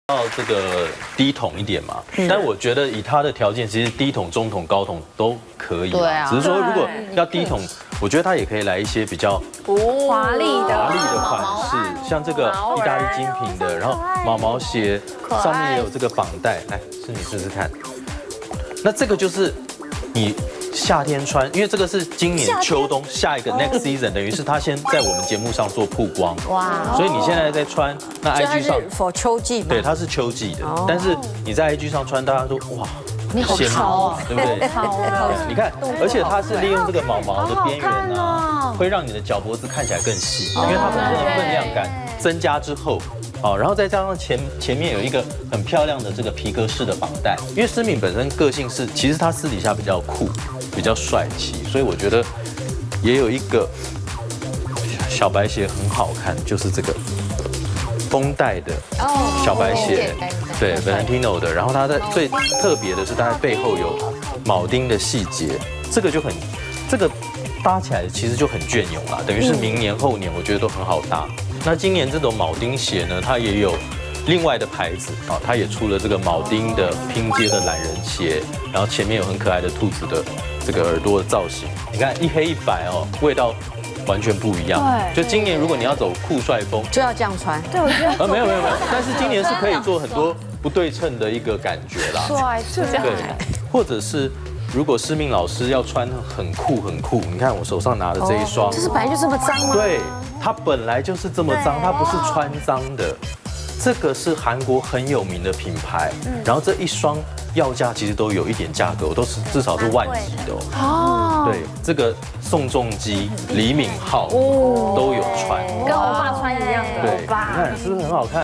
要这个低筒一点嘛，但我觉得以他的条件，其实低筒、中筒、高筒都可以。对啊，只是说如果要低筒，我觉得他也可以来一些比较华丽的款式，像这个意大利精品的，然后毛鞋上面也有这个绑带，来，是你试试看。那这个就是你夏天穿，因为这个是今年秋冬下一个 next season， 等于是他先在我们节目上做曝光，哇！所以你现在在穿，那 IG 上 for 秋季， 对，它是秋季的，但是你在 IG 上穿，大家都哇， 你好潮啊， 对不对？你看，而且它是利用这个毛的边缘啊，会让你的脚脖子看起来更细，因为它本身的分量感增加之后。好，然后再加上前面有一个很漂亮的这个皮革式的绑带，因为诗敏本身个性是，其实他私底下比较酷，比较帅气，所以我觉得也有一个小白鞋很好看，就是这个绷带的小白鞋，对 Valentino 的，然后它在最特别的是它背后有铆钉的细节，这个搭起来其实就很隽永啦，等于是明年后年我觉得都很好搭。那今年这种铆钉鞋呢，它也有另外的牌子啊，它也出了这个铆钉的拼接的懒人鞋，然后前面有很可爱的兔子的这个耳朵的造型。你看一黑一白哦，味道完全不一样。对，就今年如果你要走酷帅风， 就要这样穿。对，我觉得没有，但是今年是可以做很多不对称的一个感觉啦。 帅，是这样。 对，或者是。如果诗敏老师要穿很酷，你看我手上拿的这一双， 这是本来就这么脏吗？ 对，它本来就是这么脏，它不是穿脏的。这个是韩国很有名的品牌，然后这一双要价其实都有一点价格，都是至少是万级的哦。对，这个宋仲基、李敏镐都有穿， 跟欧巴穿一样的。 对，你看是不是很好看？